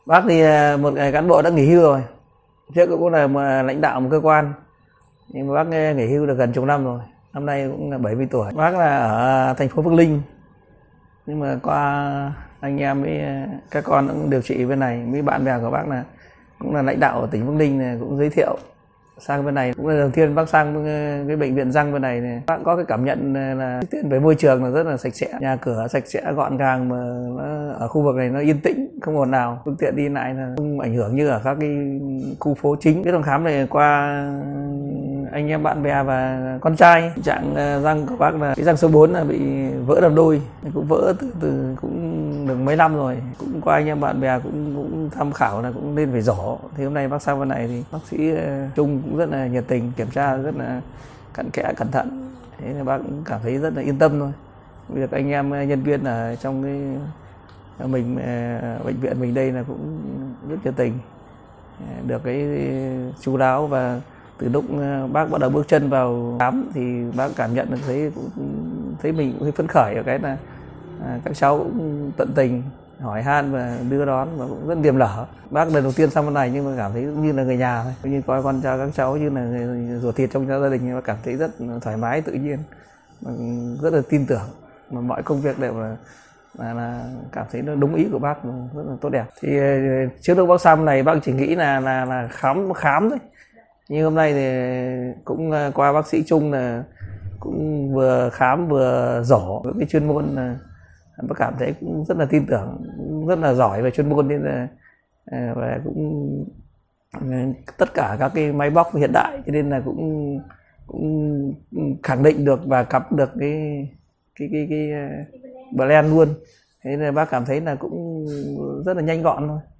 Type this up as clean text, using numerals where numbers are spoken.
Bác thì một cán bộ đã nghỉ hưu rồi, trước cũng là lãnh đạo một cơ quan, nhưng mà bác nghỉ hưu được gần chục năm rồi, năm nay cũng là 70 tuổi. Bác là ở thành phố Bắc Ninh, nhưng mà qua anh em với các con cũng điều trị bên này, với bạn bè của bác là cũng là lãnh đạo ở tỉnh Bắc Ninh này, cũng giới thiệu sang bên này. Cũng là đầu tiên bác sang cái bệnh viện răng bên này, bác có cái cảm nhận là về môi trường là rất là sạch sẽ, nhà cửa sạch sẽ gọn gàng, mà ở khu vực này nó yên tĩnh, không ồn nào, phương tiện đi lại là không ảnh hưởng như ở các cái khu phố chính. Cái phòng khám này qua anh em bạn bè và con trai, trạng răng của bác là cái răng số 4 là bị vỡ làm đôi, cũng vỡ từ cũng được mấy năm rồi, cũng qua anh em bạn bè cũng tham khảo là cũng nên phải giỏ. Thì hôm nay bác sang bên này thì bác sĩ Trung cũng rất là nhiệt tình, kiểm tra rất là cặn kẽ cẩn thận, thế là bác cũng cảm thấy rất là yên tâm thôi. Việc anh em nhân viên ở trong cái bệnh viện mình đây là cũng rất nhiệt tình, được cái chu đáo. Và từ lúc bác bắt đầu bước chân vào khám thì bác cảm nhận được thấy mình cũng phấn khởi ở cái là các cháu cũng tận tình hỏi han và đưa đón và cũng rất niềm nở. Bác lần đầu tiên sang bên này nhưng mà cảm thấy như là người nhà thôi, như coi con cháu các cháu như là người ruột thịt trong gia đình, và cảm thấy rất thoải mái tự nhiên, rất là tin tưởng, mà mọi công việc đều là cảm thấy nó đúng ý của bác, rất là tốt đẹp. Thì trước lúc bác sang bên này bác chỉ nghĩ là khám thôi, nhưng hôm nay thì cũng qua bác sĩ Trung là cũng vừa khám vừa giỏ với cái chuyên môn, là bác cảm thấy cũng rất là tin tưởng, cũng rất là giỏi về chuyên môn, nên là và cũng tất cả các cái máy móc hiện đại, cho nên là cũng khẳng định được và cắm được cái blend luôn. Thế nên bác cảm thấy là cũng rất là nhanh gọn thôi.